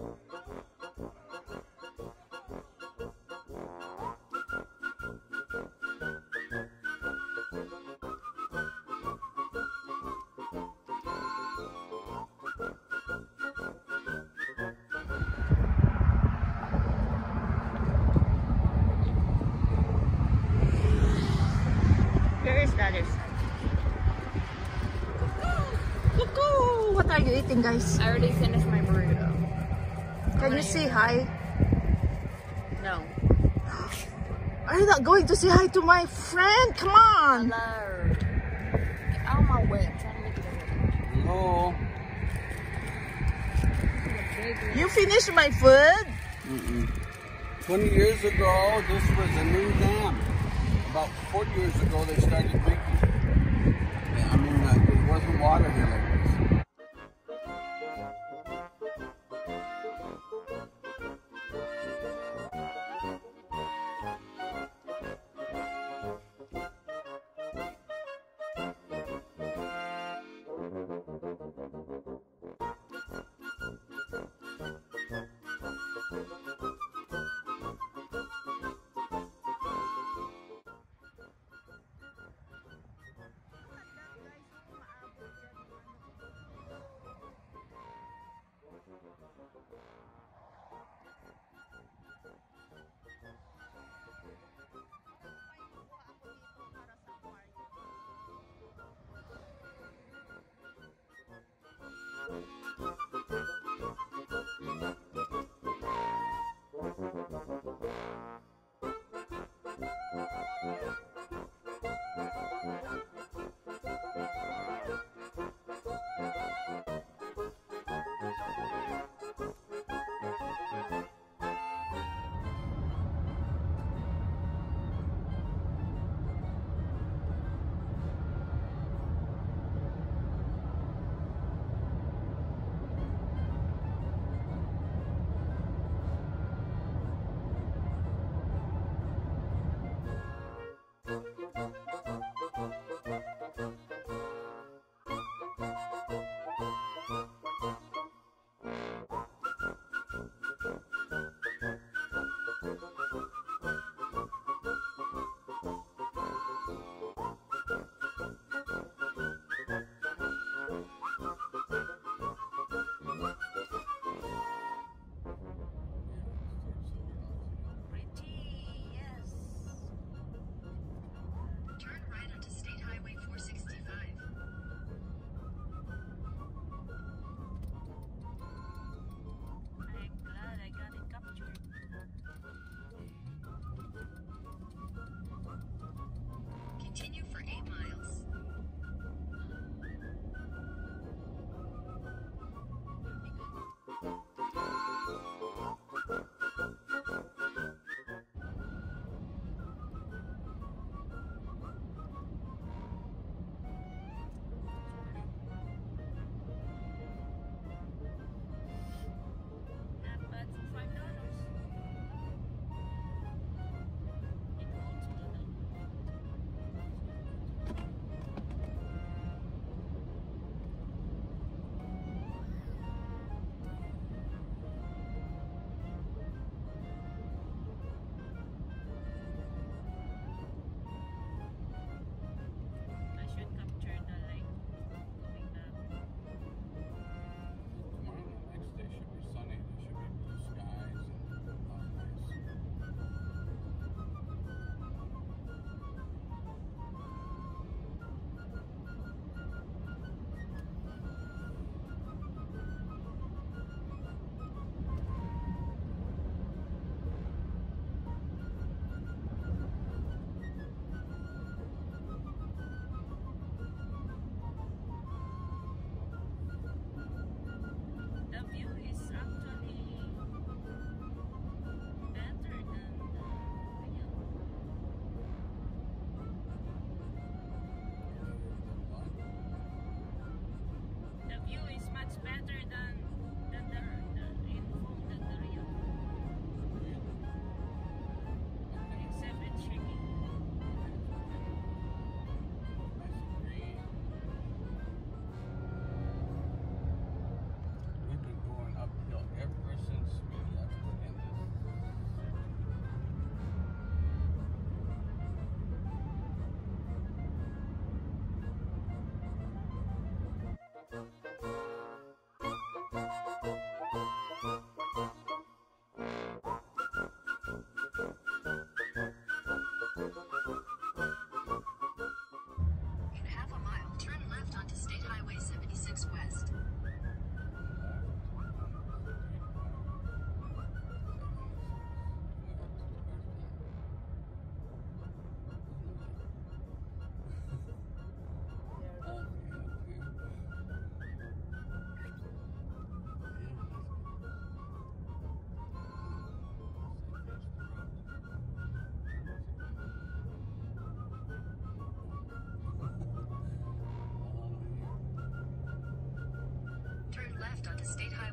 Where is that? Cuckoo! What are you eating, guys? I already finished my burrito. Can you say hi? No. Are you not going to say hi to my friend? Come on! Hello. Get out of my way. I'm trying to make it over. Hello. You finished my food? 20 years ago, this was a new dam. About 40 years ago, they started making. I mean, there wasn't water here like this.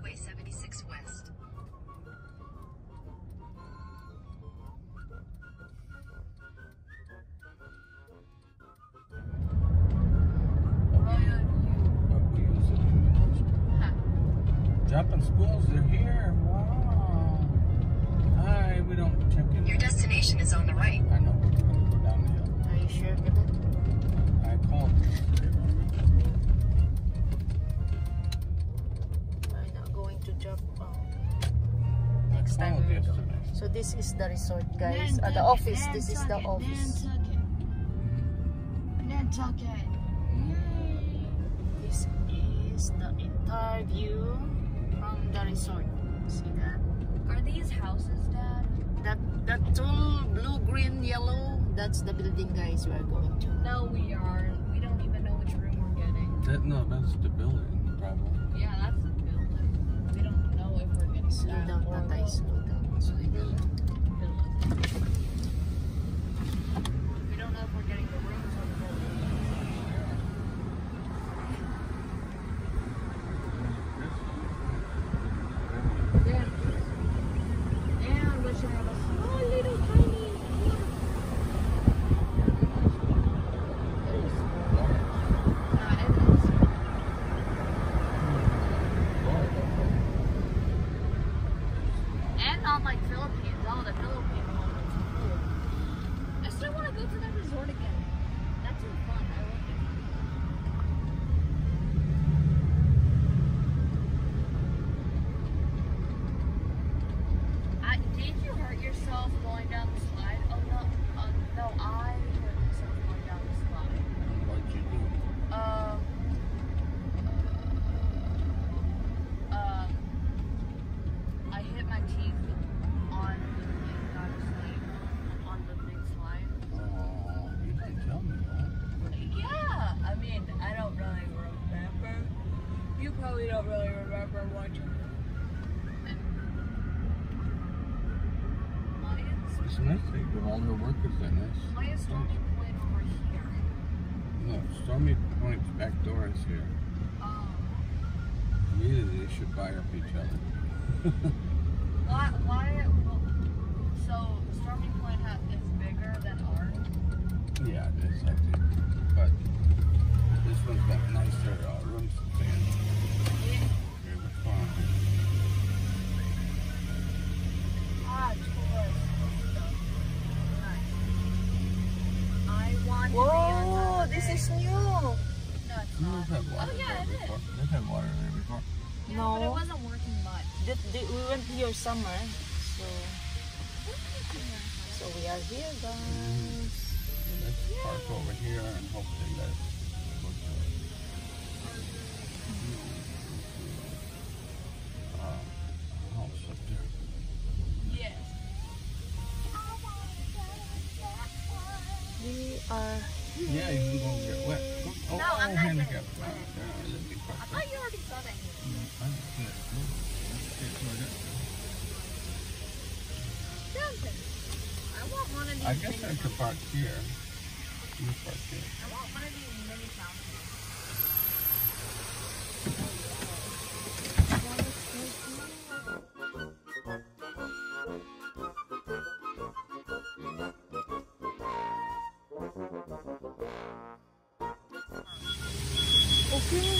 Highway 76 West. Jumping schools, they're here. Wow. Hi, we don't check in. Your destination is on the right. I know, we're going to go down the hill. Are you sure, Bebe? I called. I'm not going to jump. Next time we will go. So this is the resort, guys. The office. This is the office. Nantucket. This is the entire view from the resort. See that? Are these houses, Dad? That tall blue, green, yellow. That's the building, guys. We are going to. No, we aren't. We don't even know which room we're getting. No, that's the building, probably. Yeah, that's the building. We don't know if we're getting Slow that down, or Tatay. what. Slow down. We don't know if we're getting the rooms or the building. Yeah. And we should have a small little tiny water. And not like Philippines. Oh, the Philippine one was cool. I still want to go to that resort again. That seemed fun. I liked it. Did you hurt yourself going down the slide? Oh no, no, I hurt myself going down the slide. What'd you do? I hit my teeth on the thing, got asleep on the big slide. Oh, you didn't tell me that. Yeah, I mean, I don't really remember. You probably don't really remember watching it. It's nice that you got all your workers in this. Why is Stormy Point over here? No, Stormy Point's back door is here. Oh. Maybe they should buy up each other. Why, so Stormy Point is bigger than ours? Yeah, it is, I think. But this one's got nicer rooms to stay in. Yeah. Here, what's going on? Tourist stuff. Nice. I want to be on Whoa, top of this it. is new. No, it's They've not. had water Oh, yeah, there it is. before. They've had water there before. Yeah, No. but it wasn't working much. We went here summer, so we are here, guys. Let's park over here and hope they let us go to house up there. Yes. We are. Yeah, you can go get wet. Oh, No, I'm not handicap. gonna- Oh, yeah, let me park I thought you already saw that here. I don't see it. Let's get to it. Something. I want one of these I guess I mini could park here. You park here. I want one of these mini fountains. Okay.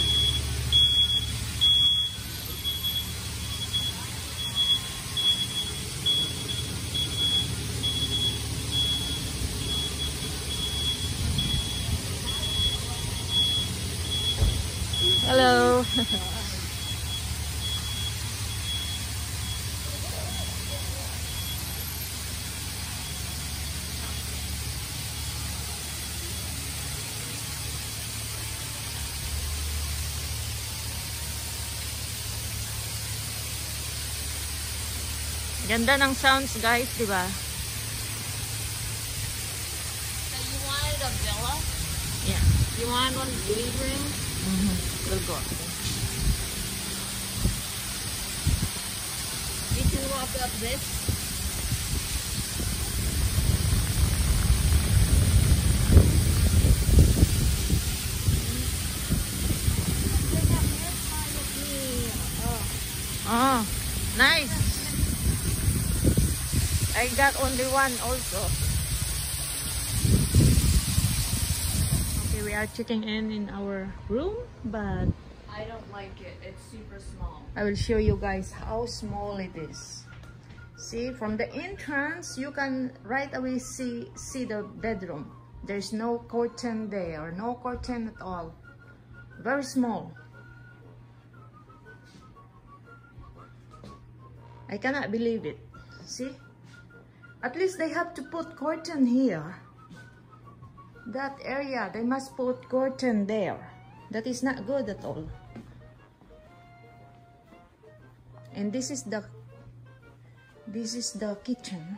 Hello. Ganda ng sounds, guys, di ba? So you wanted a villa? Yeah. You wanted one big room? We'll go. You can walk up this. I got only one also. Okay, we are checking in our room, but I don't like it. It's super small. I will show you guys how small it is. See, from the entrance, you can right away see the bedroom. There's no curtain there, no curtain at all. Very small. I cannot believe it. See? At least they have to put curtain here. That area, they must put curtain there. That is not good at all. And this is the kitchen.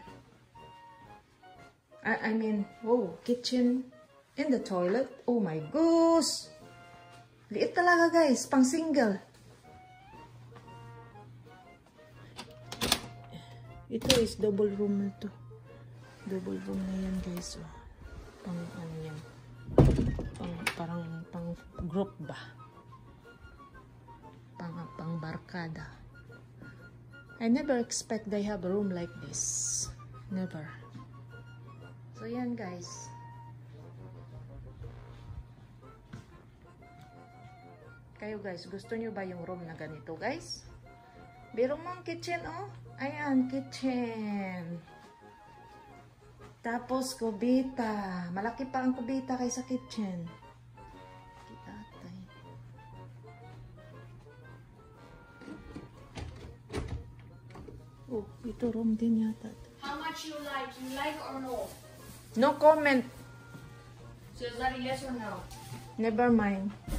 I mean, oh, kitchen in the toilet. Oh my goose. Liit talaga guys, pang single. Ito is double room na to. Double room na yan guys. Oh. Pang ano yan. Pang group ba? Pang barkada. I never expect they have a room like this. Never. So yan guys. Kayo guys, gusto nyo ba yung room na ganito guys? Biro mo ang kitchen oh. Ayan, kitchen. Tapos kubita. Malaki pa ang kubita kaysa kitchen. Oh, ito room din yata. How much you like? You like or no? No comment. So is that a yes or no? Never mind.